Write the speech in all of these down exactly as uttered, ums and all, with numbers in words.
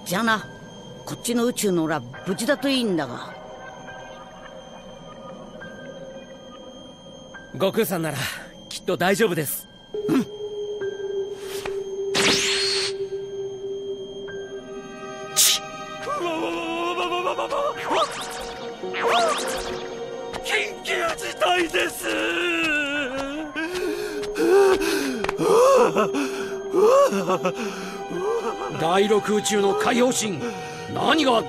じゃあな、こっちの宇宙の裏無事だといいんだが。 悟空さんならきっと大丈夫です。 うん。 ちっ、緊急事態です。第六宇宙の海王神、何があった？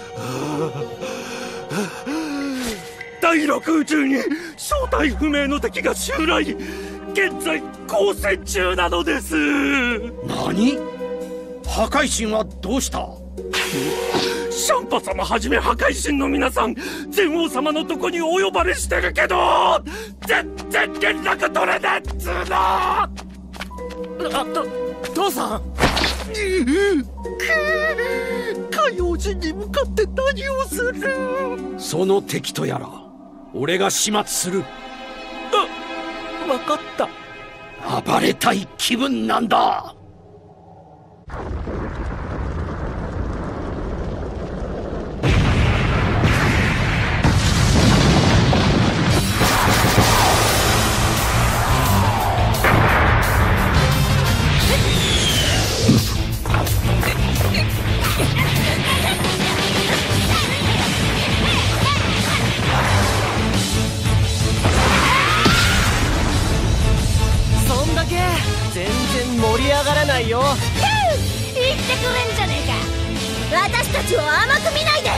第六宇宙に正体不明の敵が襲来、現在交戦中なのです。何？破壊神はどうした？シャンパ様はじめ破壊神の皆さん、全王様のとこにお呼ばれしてるけど全然連絡取れねえっつーの。あ、と、父さん。海王神に向かって何をする？その敵とやら俺が始末する。あ、分かった。暴れたい気分なんだ。全然盛り上がらないよ。 言ってくれんじゃねえか。私たちを甘く見ないで。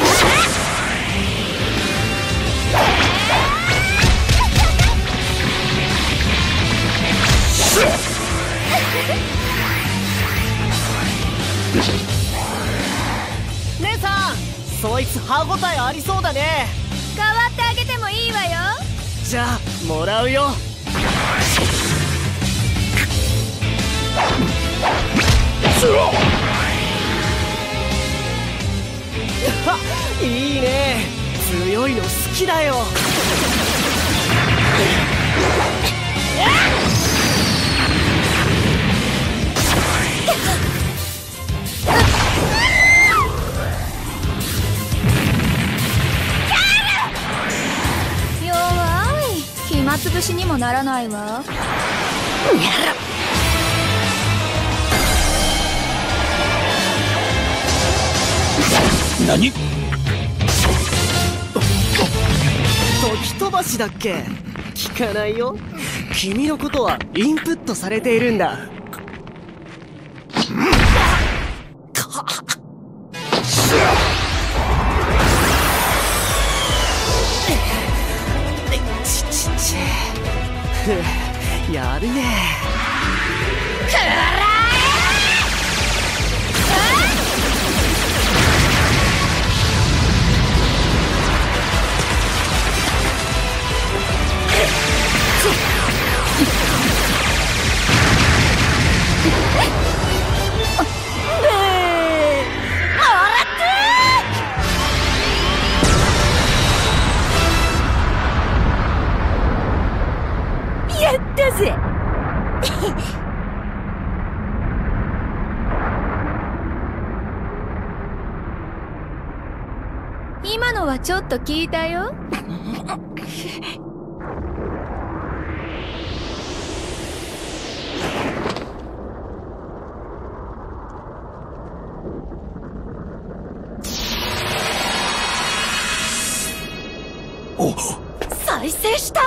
姉さん、そいつ歯ごたえありそうだね。 代わってあげてもいいわよ。 じゃあもらうよ。いいね、強いの好きだよ。 弱い、暇つぶしにもならないわ。 何？ 時飛ばしだっけ？聞かないよ。君のことはインプットされているんだ。ちちちやるね。 やったぜ。今のはちょっと聞いたよ。 お、 再生した。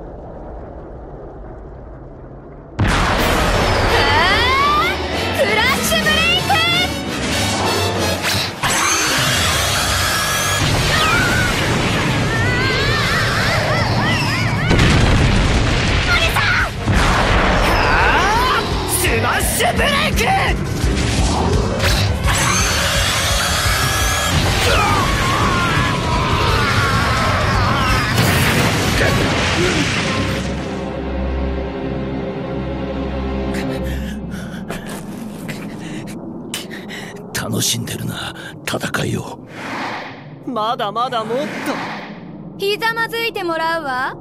ブレイク！ 楽しんでるな、戦いを。 まだまだもっと。 ひざまずいてもらうわ。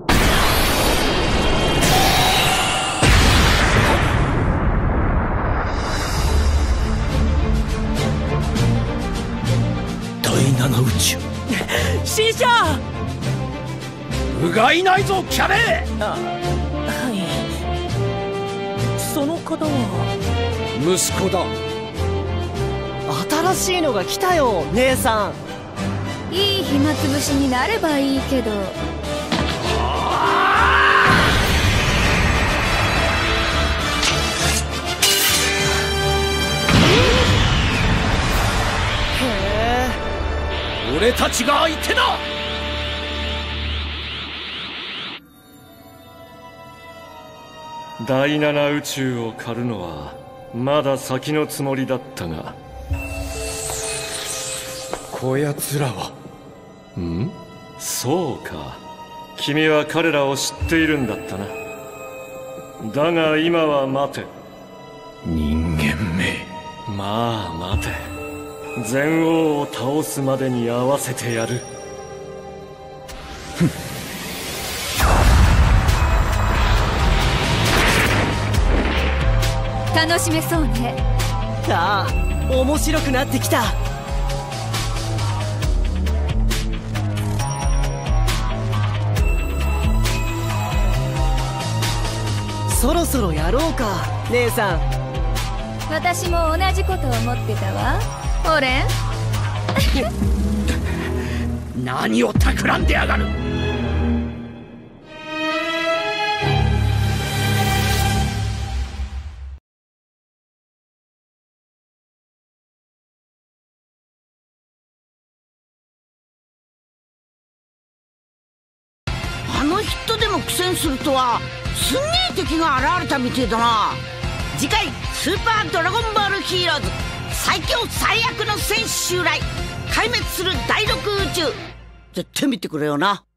七宇宙。 師匠。 うがいないぞキャベ。 あ、はい。その方は息子だ。 新しいのが来たよ姉さん。 いい暇つぶしになればいいけど。 俺たちが相手だ。 第七宇宙を狩るのはまだ先のつもりだったが。 こやつらは。 ん？そうか、君は彼らを知っているんだったな。だが今は待て。 人間め。 まあ待て。全王を倒すまでに合わせてやる。 楽しめそうね。 ああ、面白くなってきた。そろそろやろうか姉さん。 私も同じこと思ってたわオレン。 何を企んでやがる。 あの人でも苦戦するとはすんげえ敵が現れたみてえだな。次回スーパードラゴンボールヒーローズ最強最悪の戦士襲来壊滅する第六宇宙絶対見てくれよな。